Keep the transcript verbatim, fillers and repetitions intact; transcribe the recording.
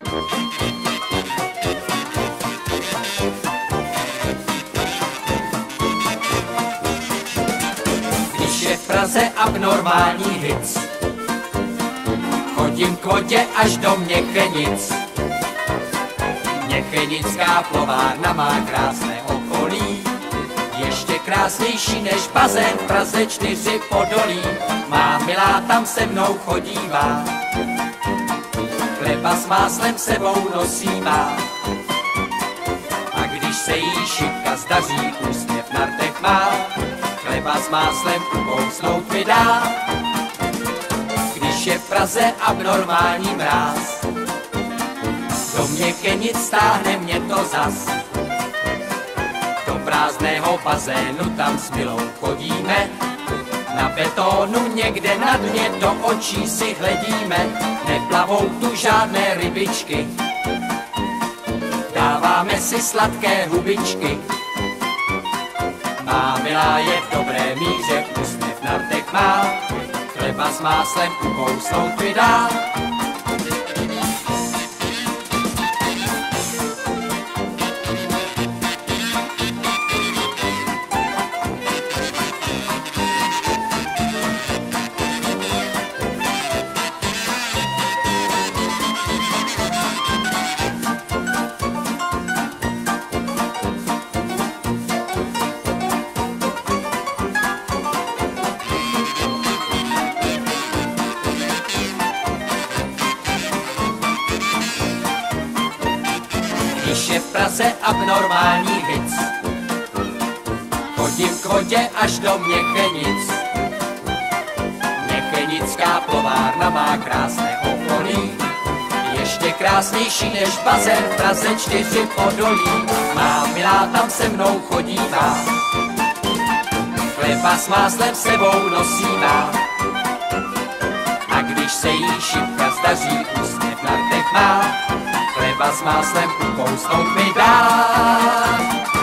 Když je v Praze abnormální hic, chodím k vodě až do Měchenic. Měchenická plovárna má krásné okolí, ještě krásnější než bazén v Praze čtyři Podolí. Má milá tam se mnou chodívá, chleba s máslem sebou nosívá. A když se jí šipka zdaří, úsměv na rtech má, chleba s máslem ukousnout mi dá. Když je v Praze abnormální mráz, do Měchenic stáhne mě to zas. Do prázdného bazénu tam s milou chodíme, na betonu někde na dně do očí si hledíme. Neplavou tu žádné rybičky, dáváme si sladké hubičky. Má milá je v dobré míře, úsměv na rtech má, chleba s máslem ukousnout mi dá. Když je v Praze abnormální hic, chodím k vodě až do Měchenic. Měchenická plovárna má krásné okolí, ještě krásnější než bazén v Praze čtyři Podolí. Má milá tam se mnou chodívá, chleba s máslem sebou nosívá. A když se jí šipka zdaří, úsměv na rtech má, chleba s máslem ukousnout mi dá.